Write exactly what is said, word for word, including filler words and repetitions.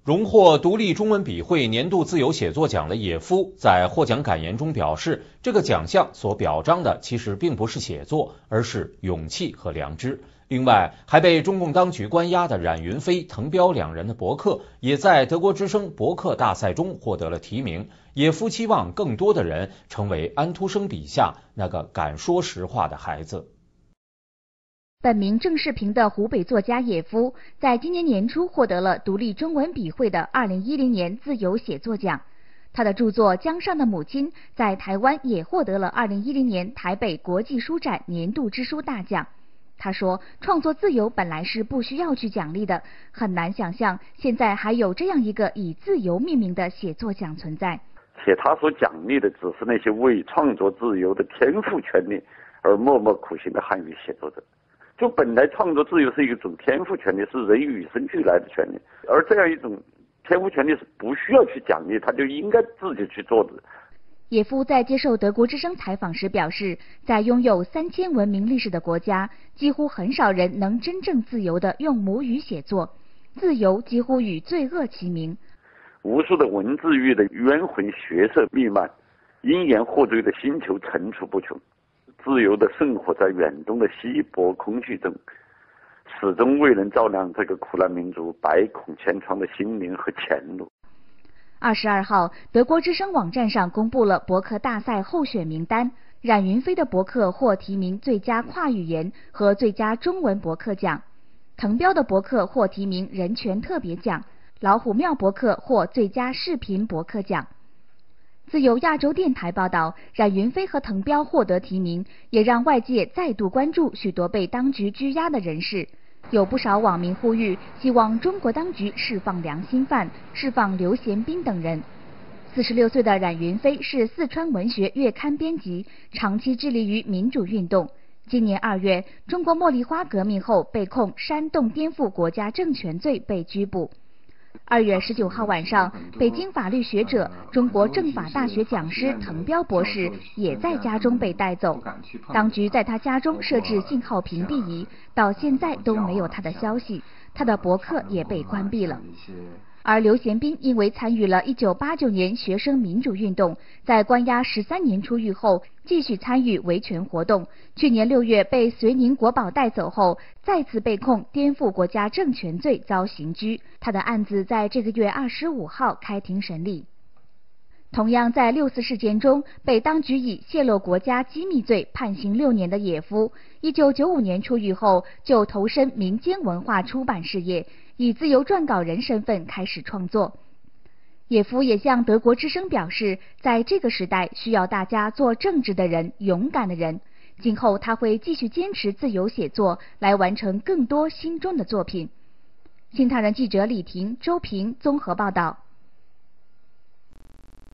荣获独立中文笔会年度自由写作奖的野夫在获奖感言中表示，这个奖项所表彰的其实并不是写作，而是勇气和良知。另外，还被中共当局关押的冉云飞、滕彪两人的博客也在德国之声博客大赛中获得了提名。野夫期望更多的人成为安徒生笔下那个敢说实话的孩子。 本名郑世平的湖北作家野夫，在今年年初获得了独立中文笔会的二零一零年自由写作奖。他的著作《江上的母亲》在台湾也获得了二零一零年台北国际书展年度之书大奖。他说，创作自由本来是不需要去奖励的，很难想象现在还有这样一个以自由命名的写作奖存在。 且他所奖励的只是那些为创作自由的天赋权利而默默苦行的汉语写作者。就本来创作自由是一种天赋权利，是人与生俱来的权利，而这样一种天赋权利是不需要去奖励，他就应该自己去做的。 野夫在接受德国之声采访时表示，在拥有三千文明历史的国家，几乎很少人能真正自由地用母语写作，自由几乎与罪恶齐名。 无数的文字狱的冤魂血色弥漫，因言获罪的星球层出不穷，自由地生活在远东的稀薄空虚中，始终未能照亮这个苦难民族百孔千疮的心灵和前路。 二十二号，德国之声网站上公布了博客大赛候选名单，冉云飞的博客获提名最佳跨语言和最佳中文博客奖，滕彪的博客获提名人权特别奖，老虎庙博客获最佳视频博客奖。自由亚洲电台报道，冉云飞和滕彪获得提名，也让外界再度关注许多被当局拘押的人士。有不少网民呼吁，希望中国当局释放良心犯，释放刘贤斌等人。四十六岁的冉云飞是四川文学月刊编辑，长期致力于民主运动。今年二月，中国茉莉花革命后被控煽动颠覆国家政权罪被拘捕。二月十九号晚上，北京法律学者、中国政法大学讲师滕彪博士也在家中被带走。当局在他家中设置信号屏蔽仪，到现在都没有他的消息，他的博客也被关闭了。而刘贤斌因为参与了一九八九年学生民主运动，在关押十三年出狱后，继续参与维权活动。去年六月被绥宁国宝带走后，再次被控颠覆国家政权罪遭刑拘。他的案子在这个月二十五号开庭审理。同样在六四事件中被当局以泄露国家机密罪判刑六年的野夫，一九九五年出狱后就投身民间文化出版事业，以自由撰稿人身份开始创作。野夫也向德国之声表示，在这个时代需要大家做正直的人、勇敢的人。今后他会继续坚持自由写作，来完成更多心中的作品。新唐人记者李婷、周平综合报道。